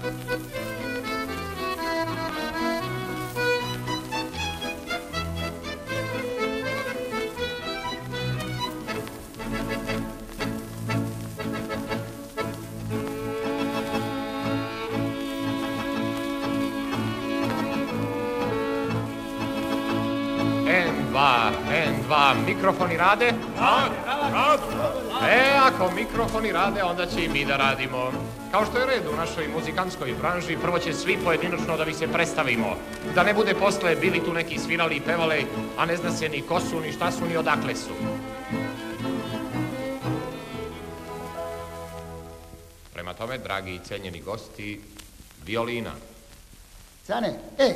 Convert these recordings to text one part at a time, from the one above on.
N2, mikrofoni rade? Ako mikrofoni rade, onda će i mi da radimo. Kao što je red u našoj muzikantskoj branži, prvo će svi pojedinačno da vi se predstavimo. Da ne bude posle bili tu neki svirali i pevali, a ne zna se ni ko su, ni šta su, ni odakle su. Prema tome, dragi i cenjeni gosti, violina. Cane,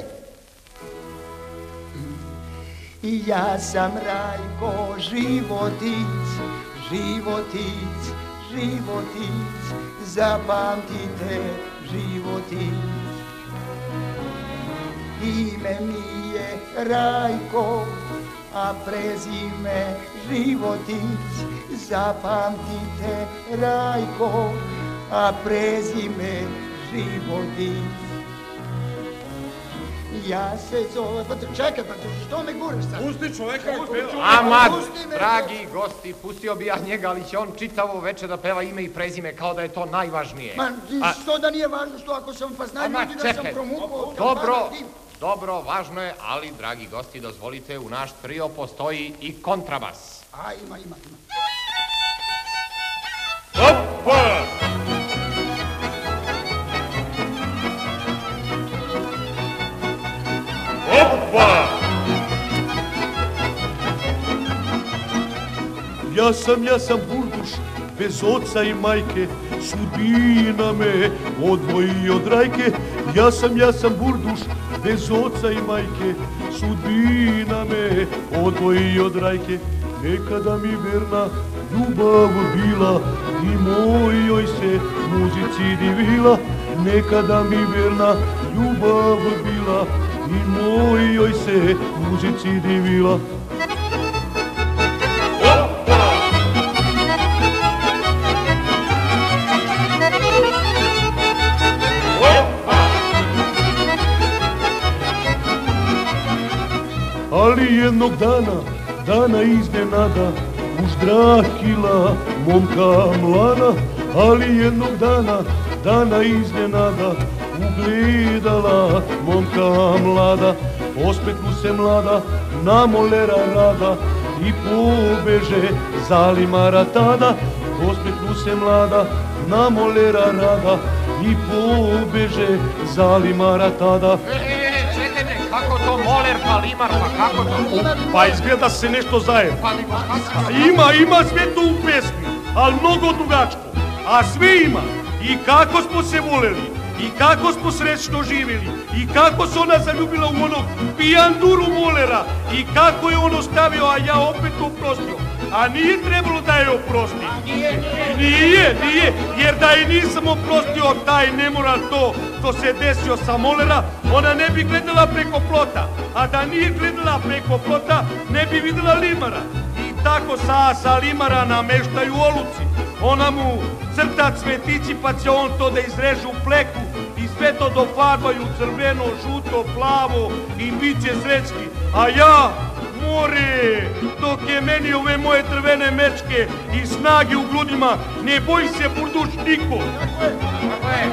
I ja sam Rajko Životić, Životić, Životić, zapamtite Životić. Ime mi je Rajko, a prezime Životić, zapamtite Rajko, a prezime Životić. Ja se zove... Čekaj, što me guraš sad? Pusti čoveka koji peva. Ama, dragi gosti, pustio bi ja njega, ali će on čitavo večer da peva ime i prezime kao da je to najvažnije. Ma, što da nije važno, što ako sam pa znaju ljudi da sam promukao... Dobro, važno je, ali, dragi gosti, dozvolite, u naš trio postoji i kontrabas. A, ima. Opa! Opa! Ja sam burduš, bez oca i majke, sudbina me odvoji od Rajke. Ja sam burduš, bez oca i majke, sudbina me odvoji od Rajke. Nekada mi verna ljubav bila i mojoj se muzici divila. Nekada mi verna ljubav bila i mojoj se muzici divila. Ali jednog dana iznenada, už Drakila, momka mlada. Ali jednog dana iznenada, ugledala momka mlada. Osmetnu se mlada, na molera rada i pobeže Zalimara tada. Osmetnu se mlada, na molera rada i pobeže Zalimara tada. Kako to moler, pa limar, pa kako to? Pa izgleda se nešto zajedno. Pa nego šta? Ima sve to u pesmi, ali mnogo dugačko. A sve ima. I kako smo se voleli, i kako smo srećno živjeli, i kako se ona zaljubila u onog pijanduru molera, i kako je on ostavio, a ja opet oprostio. A nije trebalo da je oprosti. Nije, jer da je nisam oprostio taj nemoral to što se desio sa molera, ona ne bi gledala preko plota. A da nije gledala preko plota, ne bi videla limara. I tako sa limara nameštaju oluci. Ona mu crta cvetići pa će on to da izreže u pleku i sve to dofarbaju crveno, žuto, plavo i bit će srećki. A ja, more, dok je meni ove moje drvene mečke i snage u grudima, ne boji se burduš niko. Tako je.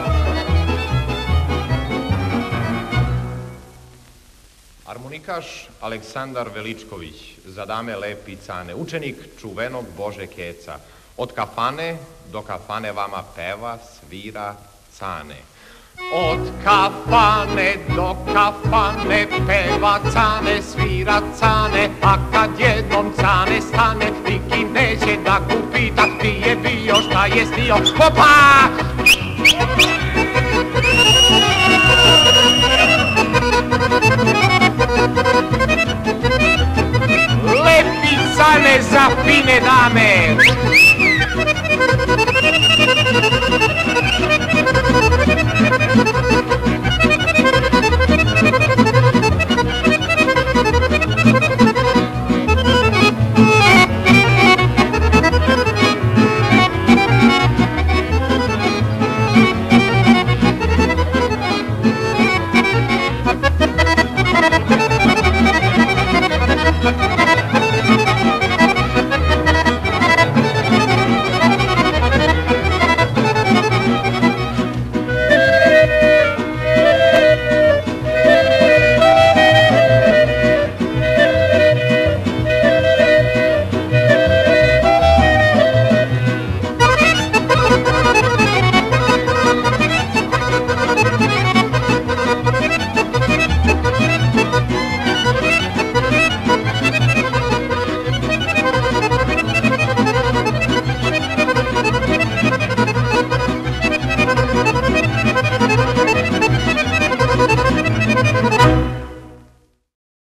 Harmonikaš Aleksandar Veličković, za dame lepi cane, učenik čuvenog Bože Keca. Od kafane do kafane vama peva, svira cane. Od kafane do kafane peva cane, svira cane, a kad jednom cane stane, niki neće da kupita gdje je bio, šta je snio. Hopa! Lepi cane za fine dame.